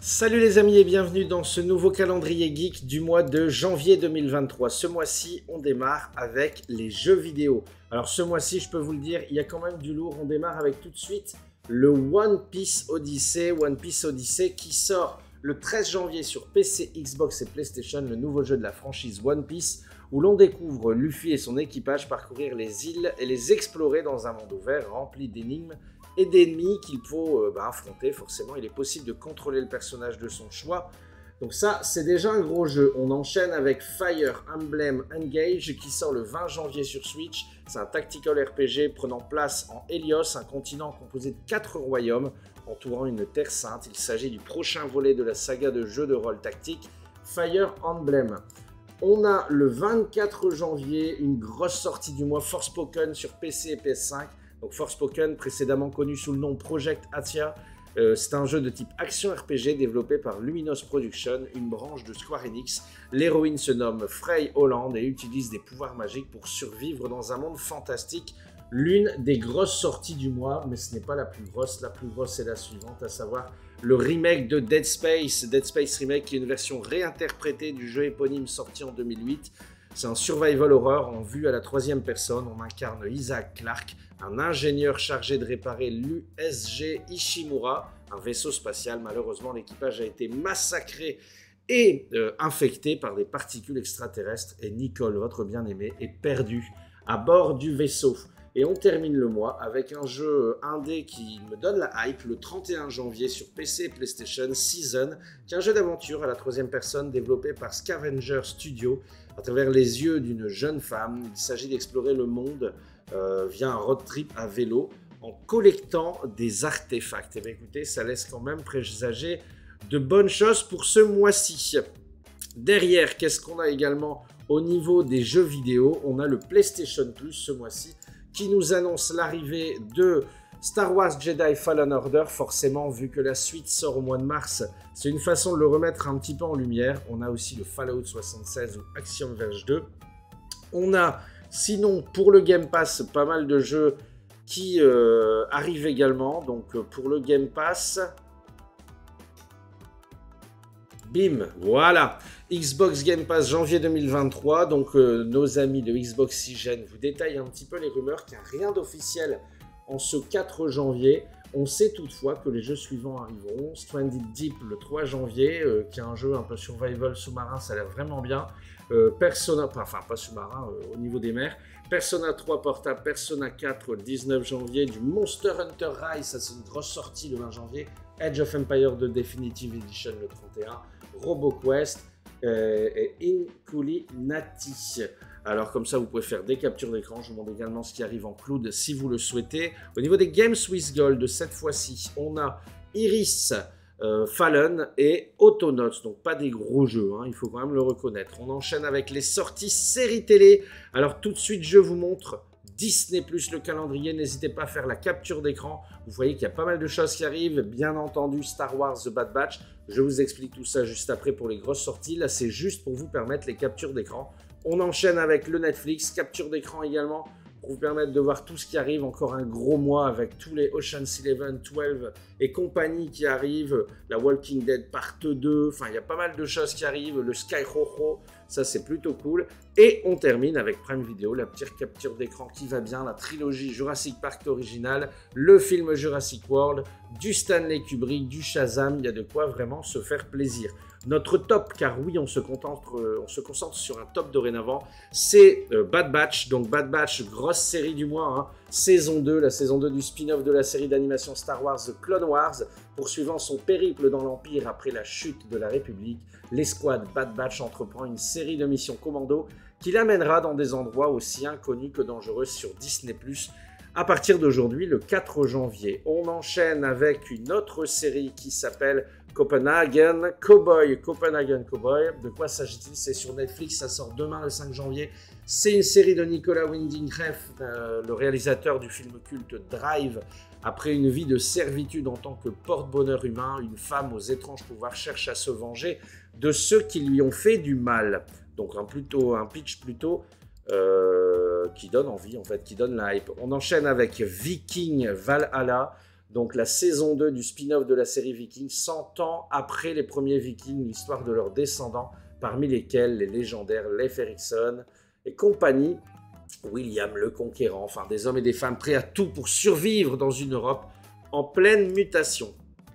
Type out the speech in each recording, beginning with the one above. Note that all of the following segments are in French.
Salut les amis et bienvenue dans ce nouveau calendrier geek du mois de janvier 2023. Ce mois-ci, on démarre avec les jeux vidéo. Alors ce mois-ci, je peux vous le dire, il y a quand même du lourd. On démarre avec tout de suite le One Piece Odyssey. One Piece Odyssey qui sort le 13 janvier sur PC, Xbox et PlayStation, le nouveau jeu de la franchise One Piece, où l'on découvre Luffy et son équipage parcourir les îles et les explorer dans un monde ouvert rempli d'énigmes et d'ennemis qu'il faut affronter. Forcément, il est possible de contrôler le personnage de son choix. Donc ça, c'est déjà un gros jeu. On enchaîne avec Fire Emblem Engage qui sort le 20 janvier sur Switch. C'est un tactical RPG prenant place en Helios, un continent composé de 4 royaumes entourant une terre sainte. Il s'agit du prochain volet de la saga de jeux de rôle tactique Fire Emblem. On a le 24 janvier une grosse sortie du mois, Forspoken sur PC et PS5. Donc Forspoken, précédemment connu sous le nom Project Athia, c'est un jeu de type action RPG développé par Luminous Productions, une branche de Square Enix. L'héroïne se nomme Frey Holland et utilise des pouvoirs magiques pour survivre dans un monde fantastique. L'une des grosses sorties du mois, mais ce n'est pas la plus grosse. La plus grosse est la suivante, à savoir le remake de Dead Space Remake, qui est une version réinterprétée du jeu éponyme sorti en 2008. C'est un survival horror en vue à la troisième personne. On incarne Isaac Clarke, un ingénieur chargé de réparer l'USG Ishimura, un vaisseau spatial. Malheureusement, l'équipage a été massacré et infecté par des particules extraterrestres. Et Nicole, votre bien-aimée, est perdue à bord du vaisseau. Et on termine le mois avec un jeu indé qui me donne la hype, le 31 janvier sur PC et PlayStation, Season, qui est un jeu d'aventure à la troisième personne développé par Scavenger Studio à travers les yeux d'une jeune femme. Il s'agit d'explorer le monde via un road trip à vélo en collectant des artefacts. Et bien écoutez, ça laisse quand même présager de bonnes choses pour ce mois-ci. Derrière, qu'est-ce qu'on a également au niveau des jeux vidéo? On a le PlayStation Plus ce mois-ci qui nous annonce l'arrivée de Star Wars Jedi Fallen Order. Forcément, vu que la suite sort au mois de mars, c'est une façon de le remettre un petit peu en lumière. On a aussi le Fallout 76 ou Axiom Verge 2. On a, sinon, pour le Game Pass, pas mal de jeux qui arrivent également. Donc, pour le Game Pass, bim, voilà, Xbox Game Pass janvier 2023, donc nos amis de Xbox Oxygène vous détaillent un petit peu les rumeurs qu'il n'y a rien d'officiel en ce 4 janvier. On sait toutefois que les jeux suivants arriveront. Stranded Deep le 3 janvier, qui est un jeu un peu survival sous-marin, ça a l'air vraiment bien. Persona, enfin pas sous-marin, au niveau des mers. Persona 3 portable, Persona 4 le 19 janvier, du Monster Hunter Rise, ça c'est une grosse sortie le 20 janvier. Edge of Empire 2 Definitive Edition le 31. RoboQuest et Inculinati. Alors comme ça, vous pouvez faire des captures d'écran. Je vous montre également ce qui arrive en cloud si vous le souhaitez. Au niveau des Games with Gold, cette fois-ci, on a Iris Fallen et Autonauts. Donc pas des gros jeux, hein, il faut quand même le reconnaître. On enchaîne avec les sorties séries télé. Alors tout de suite, je vous montre Disney+, le calendrier, n'hésitez pas à faire la capture d'écran. Vous voyez qu'il y a pas mal de choses qui arrivent. Bien entendu, Star Wars The Bad Batch. Je vous explique tout ça juste après pour les grosses sorties. Là, c'est juste pour vous permettre les captures d'écran. On enchaîne avec le Netflix, capture d'écran également, pour vous permettre de voir tout ce qui arrive. Encore un gros mois avec tous les Ocean's 11, 12 et compagnie qui arrivent. La Walking Dead Part 2. Enfin, il y a pas mal de choses qui arrivent. Le Sky Rojo, ça c'est plutôt cool. Et on termine avec Prime Video, la petite capture d'écran qui va bien. La trilogie Jurassic Park originale, le film Jurassic World, du Stanley Kubrick, du Shazam. Il y a de quoi vraiment se faire plaisir. Notre top, car oui, on se concentre sur un top dorénavant, c'est Bad Batch. Donc Bad Batch, grosse série du mois, hein. Saison 2, la saison 2 du spin-off de la série d'animation Star Wars The Clone Wars. Poursuivant son périple dans l'Empire après la chute de la République, l'escouade Bad Batch entreprend une série de missions commando qui l'amènera dans des endroits aussi inconnus que dangereux sur Disney+. À partir d'aujourd'hui, le 4 janvier, on enchaîne avec une autre série qui s'appelle Copenhagen Cowboy. Copenhagen Cowboy, de quoi s'agit-il? C'est sur Netflix, ça sort demain le 5 janvier. C'est une série de Nicolas Winding Refn, le réalisateur du film culte Drive. Après une vie de servitude en tant que porte-bonheur humain, une femme aux étranges pouvoirs cherche à se venger de ceux qui lui ont fait du mal. Donc un pitch plutôt qui donne envie, en fait, qui donne la hype. On enchaîne avec Viking Valhalla. donc la saison 2 du spin-off de la série Vikings, 100 ans après les premiers Vikings, l'histoire de leurs descendants, parmi lesquels les légendaires Leif Erikson et compagnie, William le Conquérant, enfin des hommes et des femmes prêts à tout pour survivre dans une Europe en pleine mutation.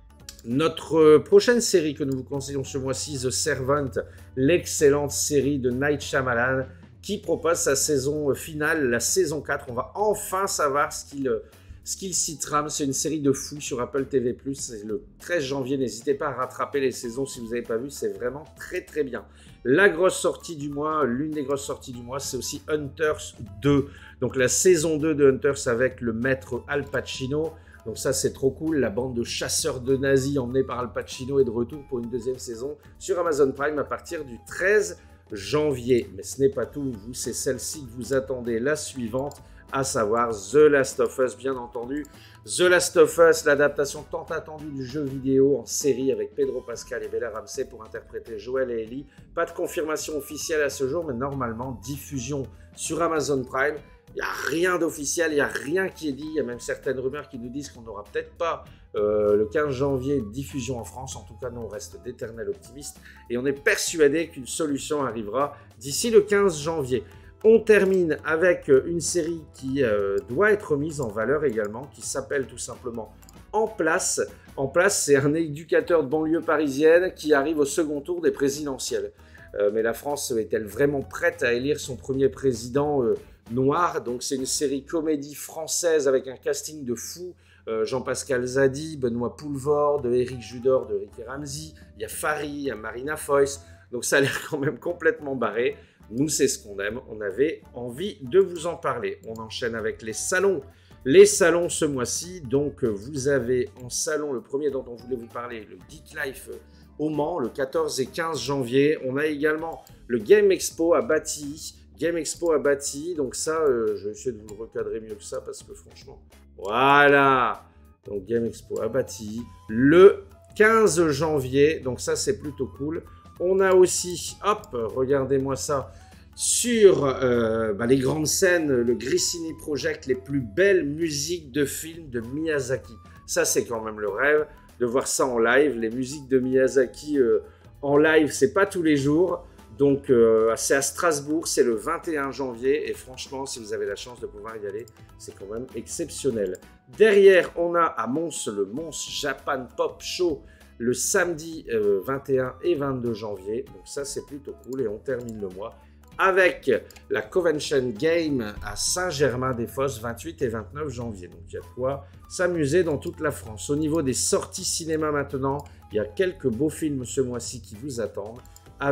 Notre prochaine série que nous vous conseillons ce mois-ci, The Servant, l'excellente série de Night Shyamalan, qui propose sa saison finale, la saison 4. On va enfin savoir ce qu'il s'y trame. C'est une série de fous sur Apple TV+. C'est le 13 janvier. N'hésitez pas à rattraper les saisons si vous n'avez pas vu. C'est vraiment très très bien. La grosse sortie du mois, l'une des grosses sorties du mois, c'est aussi Hunters 2. Donc la saison 2 de Hunters avec le maître Al Pacino. Donc ça, c'est trop cool. La bande de chasseurs de nazis emmenés par Al Pacino est de retour pour une deuxième saison sur Amazon Prime à partir du 13 janvier. Mais ce n'est pas tout. Vous, c'est celle-ci que vous attendez, la suivante, à savoir The Last of Us, bien entendu. The Last of Us, l'adaptation tant attendue du jeu vidéo en série avec Pedro Pascal et Bella Ramsey pour interpréter Joel et Ellie. Pas de confirmation officielle à ce jour, mais normalement, diffusion sur Amazon Prime. Il n'y a rien d'officiel, il n'y a rien qui est dit. Il y a même certaines rumeurs qui nous disent qu'on n'aura peut-être pas le 15 janvier diffusion en France. En tout cas, nous, on reste d'éternels optimistes. Et on est persuadé qu'une solution arrivera d'ici le 15 janvier. On termine avec une série qui doit être mise en valeur également, qui s'appelle tout simplement En Place. En Place, c'est un éducateur de banlieue parisienne qui arrive au second tour des présidentielles. Mais la France est-elle vraiment prête à élire son premier président noir? Donc c'est une série comédie française avec un casting de fous. Jean-Pascal Zadi, Benoît Poulvord, Éric Judor de Rick et Ramsey. Il y a Fary, il y a Marina Foïs. Donc ça a l'air quand même complètement barré. Nous, c'est ce qu'on aime. On avait envie de vous en parler. On enchaîne avec les salons. Les salons ce mois-ci. Donc vous avez en salon, le premier dont on voulait vous parler, le Geek Life au Mans, le 14 et 15 janvier. On a également le Game Expo à Bâti. Game Expo à Bâti. Donc ça, je vais essayer de vous le recadrer mieux que ça parce que franchement, voilà. Donc Game Expo à Bâti le 15 janvier. Donc ça, c'est plutôt cool. On a aussi, hop, regardez-moi ça, sur les grandes scènes, le Grisini Project, les plus belles musiques de films de Miyazaki. Ça, c'est quand même le rêve de voir ça en live. Les musiques de Miyazaki en live, c'est pas tous les jours. Donc, c'est à Strasbourg, c'est le 21 janvier. Et franchement, si vous avez la chance de pouvoir y aller, c'est quand même exceptionnel. Derrière, on a à Mons, le Mons Japan Pop Show, le samedi 21 et 22 janvier. Donc ça, c'est plutôt cool. Et on termine le mois avec la Convention Game à Saint-Germain-des-Fosses, 28 et 29 janvier. Donc il y a de quoi s'amuser dans toute la France. Au niveau des sorties cinéma maintenant, il y a quelques beaux films ce mois-ci qui vous attendent.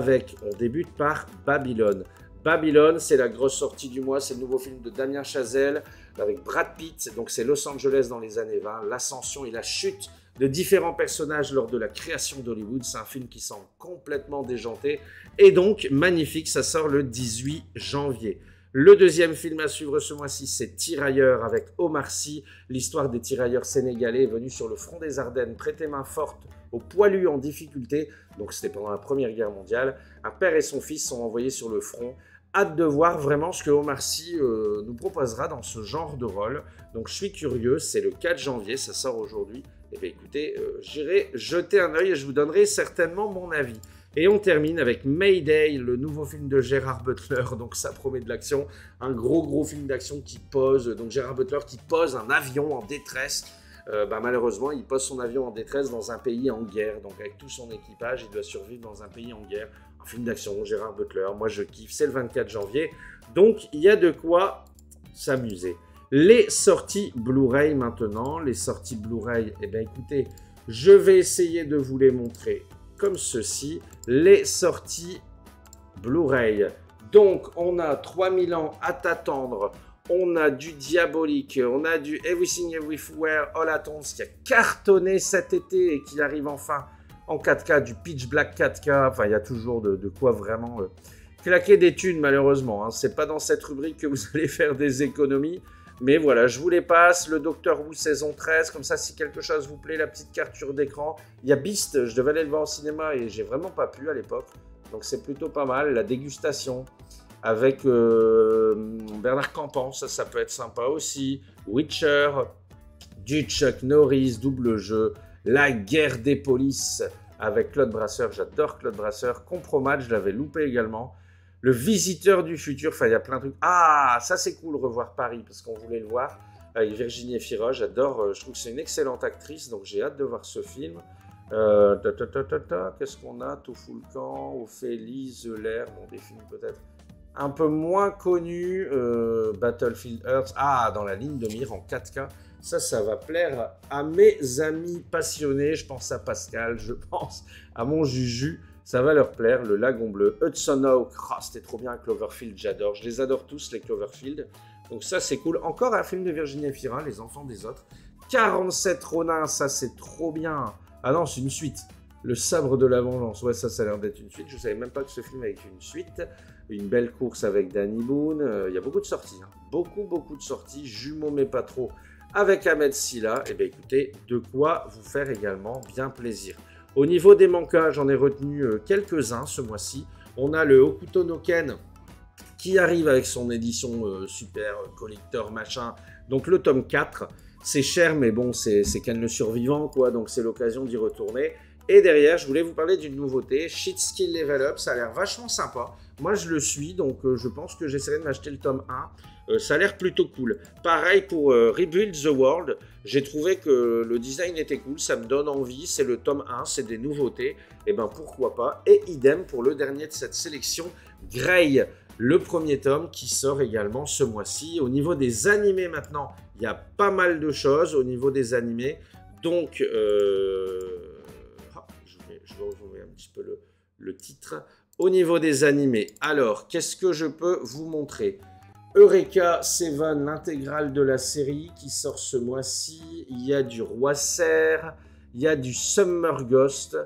On débute par Babylone. Babylone, c'est la grosse sortie du mois. C'est le nouveau film de Damien Chazelle avec Brad Pitt. Donc c'est Los Angeles dans les années 20. L'ascension et la chute de différents personnages lors de la création d'Hollywood. C'est un film qui semble complètement déjanté et donc magnifique. Ça sort le 18 janvier. Le deuxième film à suivre ce mois-ci, c'est Tirailleurs avec Omar Sy. L'histoire des tirailleurs sénégalais venus sur le front des Ardennes prêter main forte aux poilus en difficulté. Donc c'était pendant la Première Guerre mondiale. Un père et son fils sont envoyés sur le front. Hâte de voir vraiment ce que Omar Sy nous proposera dans ce genre de rôle. Donc je suis curieux, c'est le 4 janvier, ça sort aujourd'hui. Eh bien écoutez, j'irai jeter un œil et je vous donnerai certainement mon avis. Et on termine avec Mayday, le nouveau film de Gérard Butler. Donc ça promet de l'action, un gros film d'action qui pose. Donc Gérard Butler qui pose un avion en détresse. Malheureusement, il pose son avion en détresse dans un pays en guerre. Donc avec tout son équipage, il doit survivre dans un pays en guerre. Un film d'action, Gérard Butler, moi je kiffe, c'est le 24 janvier. Donc il y a de quoi s'amuser. Les sorties Blu-ray maintenant. Les sorties Blu-ray, eh bien écoutez, je vais essayer de vous les montrer comme ceci. Les sorties Blu-ray. Donc on a 3000 ans à t'attendre. On a du Diabolique, on a du Everything Everywhere All at Once qui a cartonné cet été et qui arrive enfin en 4K, du Pitch Black 4K. Enfin, il y a toujours de quoi vraiment claquer des thunes, malheureusement. Hein. C'est pas dans cette rubrique que vous allez faire des économies. Mais voilà, je vous les passe. Le Docteur Who saison 13, comme ça, si quelque chose vous plaît, la petite capture d'écran. Il y a Beast, je devais aller le voir au cinéma et j'ai vraiment pas pu à l'époque. Donc c'est plutôt pas mal. La dégustation avec Bernard Campan, ça peut être sympa aussi. Witcher, du Chuck Norris, double jeu, La guerre des polices avec Claude Brasseur, j'adore Claude Brasseur, Compromat, je l'avais loupé également, Le visiteur du futur, enfin il y a plein de trucs. Ah, ça c'est cool, revoir Paris, parce qu'on voulait le voir, avec Virginie Efira, j'adore, je trouve que c'est une excellente actrice, donc j'ai hâte de voir ce film. Qu'est-ce qu'on a? Tout fout le camp, Ophélie, The Lair, bon des films peut-être un peu moins connus, Battlefield Earth, ah dans la ligne de mire en 4K, ça va plaire à mes amis passionnés, je pense à Pascal, je pense à mon Juju, ça va leur plaire, Le Lagon Bleu, Hudson Hawk, oh, c'était trop bien, Cloverfield, j'adore, je les adore tous les Cloverfield, donc ça c'est cool, encore un film de Virginie Efira, Les enfants des autres, 47 Ronin, ça c'est trop bien. Ah non, c'est une suite. Le sabre de la vengeance. Ouais, ça a l'air d'être une suite. Je ne savais même pas que ce film avait une suite. Une belle course avec Danny Boone. Il y a beaucoup de sorties. Hein. Beaucoup de sorties. Jumeaux, mais pas trop. Avec Ahmed Silla. Eh bien, écoutez, de quoi vous faire également bien plaisir. Au niveau des mangas, j'en ai retenu quelques-uns ce mois-ci. On a le Hokuto no Ken qui arrive avec son édition super collector machin. Donc, le tome 4. C'est cher, mais bon, c'est Ken le survivant, quoi, donc c'est l'occasion d'y retourner. Et derrière, je voulais vous parler d'une nouveauté, Shit Skill Level Up, ça a l'air vachement sympa. Moi, je le suis, donc je pense que j'essaierai de m'acheter le tome 1. Ça a l'air plutôt cool. Pareil pour Rebuild the World, j'ai trouvé que le design était cool, ça me donne envie, c'est le tome 1, c'est des nouveautés, et ben pourquoi pas. Et idem pour le dernier de cette sélection, Grey, le premier tome qui sort également ce mois-ci. Au niveau des animés maintenant, il y a pas mal de choses au niveau des animés. Donc, je vais retrouver un petit peu le titre. Au niveau des animés, alors, qu'est-ce que je peux vous montrer? Eureka 7, l'intégrale de la série qui sort ce mois-ci. Il y a du Roi Serre, il y a du Summer Ghost.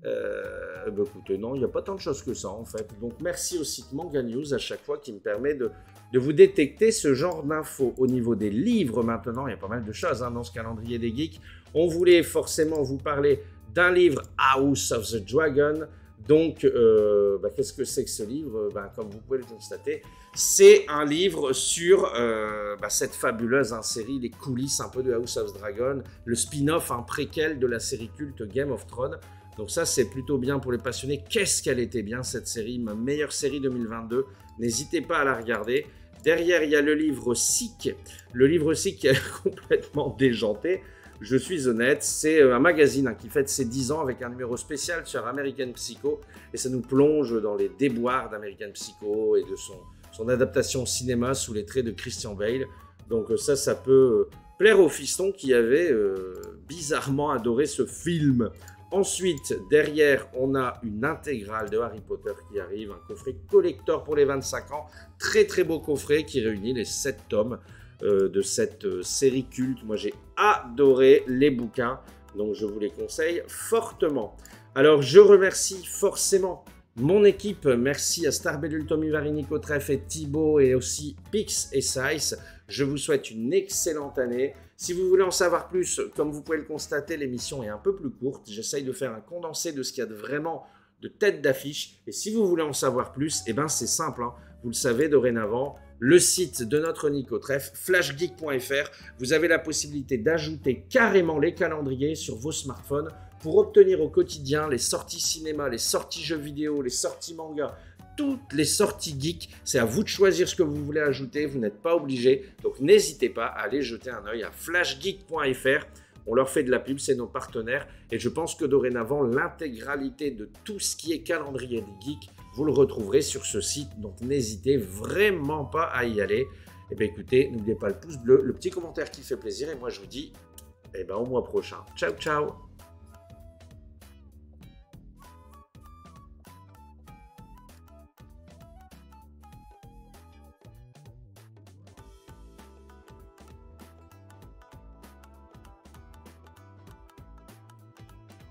Bah écoutez, non, il n'y a pas tant de choses que ça en fait. Donc merci au site Manga News à chaque fois qui me permet de vous détecter ce genre d'infos. Au niveau des livres maintenant, il y a pas mal de choses hein, dans ce calendrier des geeks. On voulait forcément vous parler d'un livre, House of the Dragon. Donc, qu'est-ce que c'est que ce livre? Comme vous pouvez le constater, c'est un livre sur cette fabuleuse série, les coulisses un peu de House of the Dragon, le spin-off, un préquel de la série culte Game of Thrones. Donc ça, c'est plutôt bien pour les passionnés. Qu'est-ce qu'elle était bien, cette série, ma meilleure série 2022. N'hésitez pas à la regarder. Derrière, il y a le livre Sick. Le livre Sick qui est complètement déjanté. Je suis honnête, c'est un magazine qui fête ses 10 ans avec un numéro spécial sur American Psycho. Et ça nous plonge dans les déboires d'American Psycho et de son adaptation au cinéma sous les traits de Christian Bale. Donc ça peut plaire aux fistons qui avaient bizarrement adoré ce film. Ensuite, derrière, on a une intégrale de Harry Potter qui arrive, un coffret collector pour les 25 ans. Très très beau coffret qui réunit les 7 tomes de cette série culte. Moi, j'ai adoré les bouquins, donc je vous les conseille fortement. Alors, je remercie forcément mon équipe. Merci à Starbellule, Tommy Varini, Cotref et Thibaut, et aussi Pix et Size. Je vous souhaite une excellente année. Si vous voulez en savoir plus, comme vous pouvez le constater, l'émission est un peu plus courte. J'essaye de faire un condensé de ce qu'il y a vraiment de tête d'affiche. Et si vous voulez en savoir plus, eh ben c'est simple, hein. Vous le savez dorénavant, le site de notre Nicotref, flashgeek.fr, vous avez la possibilité d'ajouter carrément les calendriers sur vos smartphones pour obtenir au quotidien les sorties cinéma, les sorties jeux vidéo, les sorties manga, toutes les sorties geeks. C'est à vous de choisir ce que vous voulez ajouter, vous n'êtes pas obligé. Donc n'hésitez pas à aller jeter un œil à flashgeek.fr. On leur fait de la pub, c'est nos partenaires. Et je pense que dorénavant, l'intégralité de tout ce qui est calendrier des geeks, vous le retrouverez sur ce site. Donc n'hésitez vraiment pas à y aller. Et bien écoutez, n'oubliez pas le pouce bleu, le petit commentaire qui fait plaisir. Et moi je vous dis au mois prochain. Ciao, ciao!